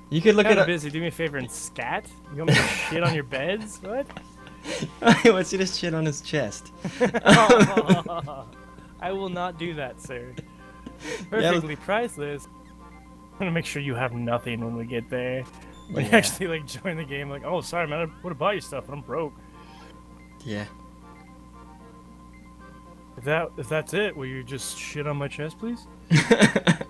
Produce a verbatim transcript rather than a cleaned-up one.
You could look Kind it of up. busy. Do me a favor and scat. You want me to shit on your beds? What? He wants you to shit on his chest. I will not do that, sir. Yeah, Perfectly priceless. I'm gonna make sure you have nothing when we get there. When you Yeah. actually like join the game, like, oh, sorry, man, I would have bought you stuff, but I'm broke. Yeah. If that if that's it, will you just shit on my chest, please?